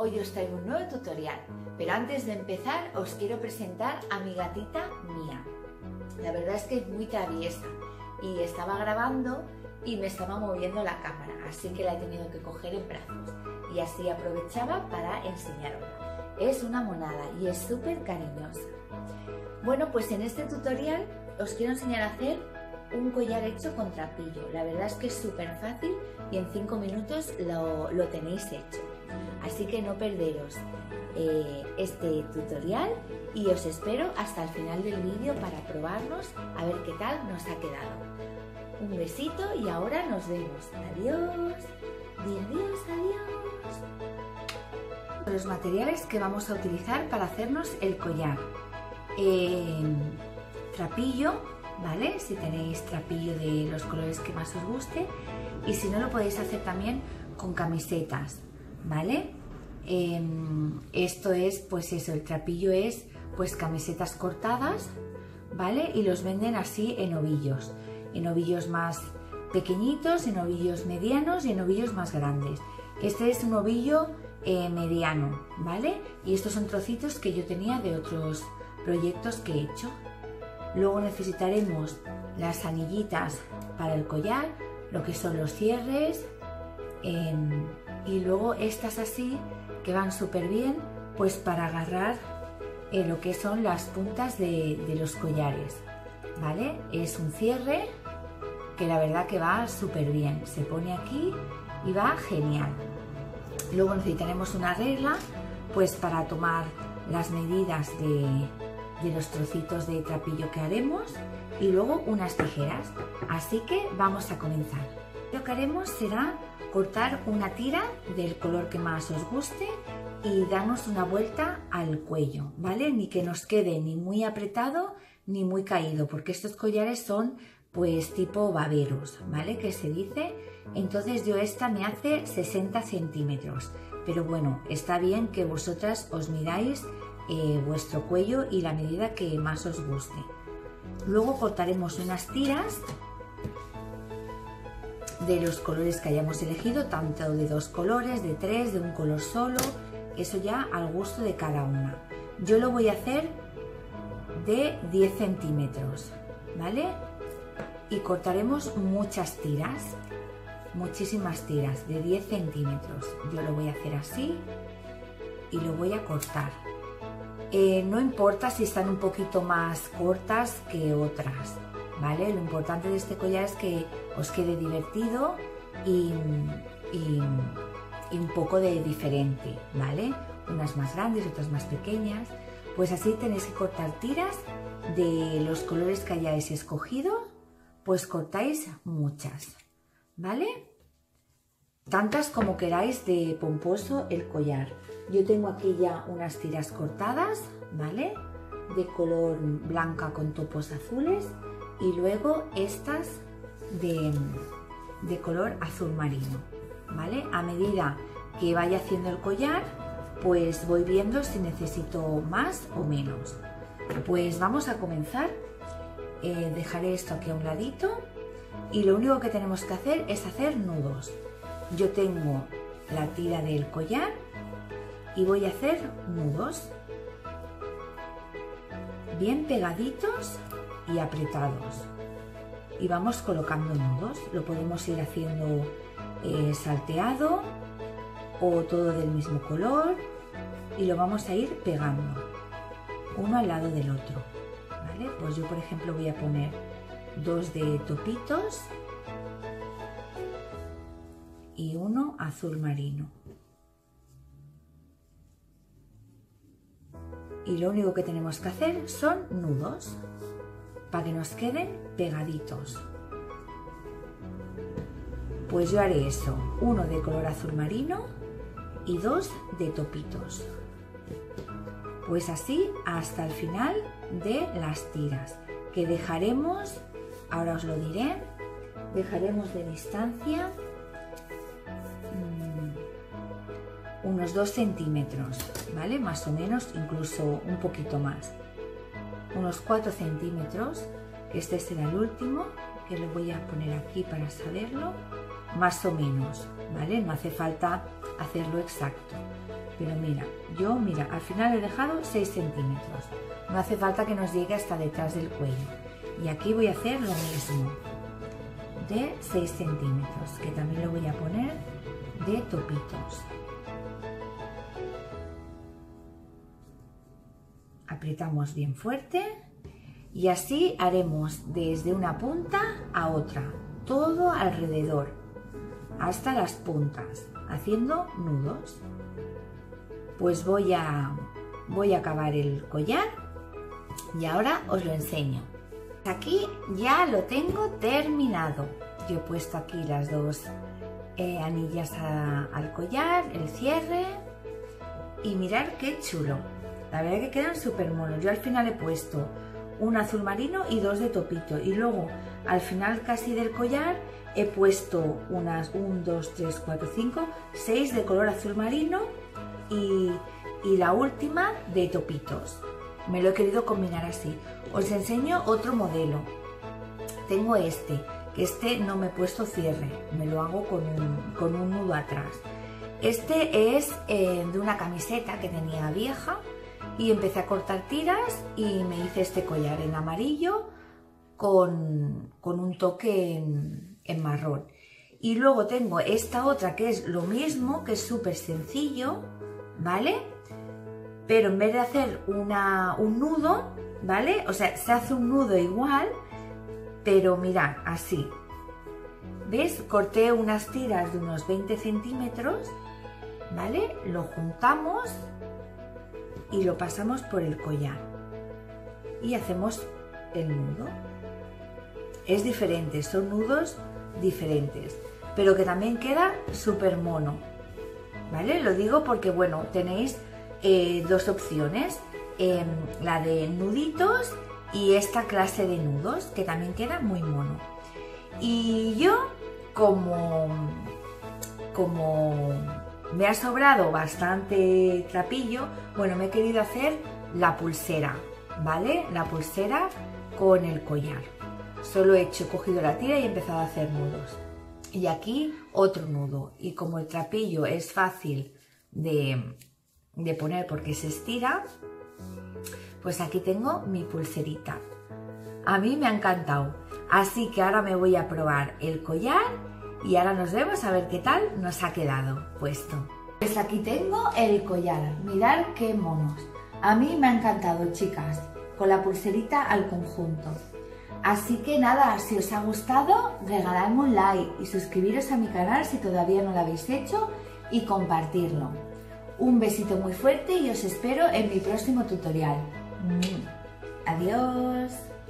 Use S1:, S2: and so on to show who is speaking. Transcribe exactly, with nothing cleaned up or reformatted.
S1: hoy os traigo un nuevo tutorial, pero antes de empezar os quiero presentar a mi gatita Mía. La verdad es que es muy traviesa y estaba grabando y me estaba moviendo la cámara, así que la he tenido que coger en brazos y así aprovechaba para enseñarosla. Es una monada y es súper cariñosa. Bueno, pues en este tutorial os quiero enseñar a hacer un collar hecho con trapillo. La verdad es que es súper fácil y en cinco minutos lo, lo tenéis hecho. Así que no perderos eh, este tutorial y os espero hasta el final del vídeo para probarnos a ver qué tal nos ha quedado. Un besito y ahora nos vemos. Adiós. Di adiós, adiós. Los materiales que vamos a utilizar para hacernos el collar. Eh, trapillo, ¿vale? Si tenéis trapillo de los colores que más os guste, y si no lo podéis hacer también con camisetas, ¿vale? Eh, esto es, pues eso, el trapillo es pues camisetas cortadas, ¿vale? Y los venden así en ovillos, en ovillos más pequeñitos, en ovillos medianos y en ovillos más grandes. Este es un ovillo eh, mediano, ¿vale? Y estos son trocitos que yo tenía de otros proyectos que he hecho. Luego necesitaremos las anillitas para el collar, lo que son los cierres, eh, y luego estas así que van súper bien pues para agarrar eh, lo que son las puntas de, de los collares, ¿vale? Es un cierre que la verdad que va súper bien, se pone aquí y va genial. Luego necesitaremos una regla pues para tomar las medidas de, de los trocitos de trapillo que haremos y luego unas tijeras, así que vamos a comenzar. Lo que haremos será cortar una tira del color que más os guste y darnos una vuelta al cuello, ¿vale? Ni que nos quede ni muy apretado ni muy caído, porque estos collares son pues tipo baberos, ¿vale? Que se dice. Entonces yo esta me hace sesenta centímetros, pero bueno, está bien que vosotras os midáis eh, vuestro cuello y la medida que más os guste. Luego cortaremos unas tiras de los colores que hayamos elegido, tanto de dos colores, de tres, de un color solo, eso ya al gusto de cada una. Yo lo voy a hacer de diez centímetros, ¿vale? Y cortaremos muchas tiras, muchísimas tiras de diez centímetros. Yo lo voy a hacer así y lo voy a cortar. Eh, no importa si están un poquito más cortas que otras, ¿vale? Lo importante de este collar es que os quede divertido y, y, y un poco de diferente, ¿vale? Unas más grandes, otras más pequeñas. Pues así tenéis que cortar tiras de los colores que hayáis escogido, pues cortáis muchas, ¿vale? Tantas como queráis de pomposo el collar. Yo tengo aquí ya unas tiras cortadas, ¿vale? De color blanca con topos azules y luego estas de, de color azul marino, ¿vale? A medida que vaya haciendo el collar, pues voy viendo si necesito más o menos. Pues vamos a comenzar. Eh, dejaré esto aquí a un ladito y lo único que tenemos que hacer es hacer nudos. Yo tengo la tira del collar y voy a hacer nudos bien pegaditos y apretados y vamos colocando nudos. Lo podemos ir haciendo eh, salteado o todo del mismo color y lo vamos a ir pegando uno al lado del otro, ¿vale? Pues yo por ejemplo voy a poner dos de topitos y uno azul marino. Y lo único que tenemos que hacer son nudos para que nos queden pegaditos. Pues yo haré eso, uno de color azul marino y dos de topitos. Pues así hasta el final de las tiras, que dejaremos, ahora os lo diré, dejaremos de distancia mmm, unos dos centímetros, ¿vale? Más o menos, incluso un poquito más. Unos cuatro centímetros, este será el último, que lo voy a poner aquí para saberlo, más o menos, ¿vale? No hace falta hacerlo exacto. Pero mira, yo mira, al final he dejado seis centímetros. No hace falta que nos llegue hasta detrás del cuello. Y aquí voy a hacer lo mismo, de seis centímetros, que también lo voy a poner de topitos. Apretamos bien fuerte y así haremos desde una punta a otra, todo alrededor, hasta las puntas, haciendo nudos. Pues voy a, voy a acabar el collar y ahora os lo enseño. Aquí ya lo tengo terminado. Yo he puesto aquí las dos eh, anillas a, al collar, el cierre, y mirad qué chulo. La verdad que quedan súper monos. Yo al final he puesto un azul marino y dos de topito, y luego al final casi del collar he puesto unas uno, dos, tres, cuatro, cinco, seis de color azul marino y, y la última de topitos. Me lo he querido combinar así. Os enseño otro modelo. Tengo este, que este no me he puesto cierre, me lo hago con un, con un nudo atrás. Este es eh, de una camiseta que tenía vieja y empecé a cortar tiras y me hice este collar en amarillo con, con un toque en, en marrón. Y luego tengo esta otra que es lo mismo, que es súper sencillo, ¿vale? Pero en vez de hacer una, un nudo, ¿vale? O sea, se hace un nudo igual, pero mirad, así. ¿Ves? Corté unas tiras de unos veinte centímetros, ¿vale? Lo juntamos y lo pasamos por el collar. Y hacemos el nudo. Es diferente, son nudos diferentes, pero que también queda súper mono, ¿vale? Lo digo porque, bueno, tenéis eh, dos opciones. Eh, la de nuditos y esta clase de nudos, que también queda muy mono. Y yo, como, como me ha sobrado bastante trapillo, bueno, me he querido hacer la pulsera, ¿vale? La pulsera con el collar. Solo he hecho, he cogido la tira y he empezado a hacer nudos. Y aquí otro nudo. Y como el trapillo es fácil de, de poner porque se estira, pues aquí tengo mi pulserita. A mí me ha encantado. Así que ahora me voy a probar el collar y ahora nos vemos a ver qué tal nos ha quedado puesto. Pues aquí tengo el collar. Mirad qué monos. A mí me ha encantado, chicas, con la pulserita al conjunto. Así que nada, si os ha gustado, regaladme un like y suscribiros a mi canal si todavía no lo habéis hecho y compartirlo. Un besito muy fuerte y os espero en mi próximo tutorial. Adiós.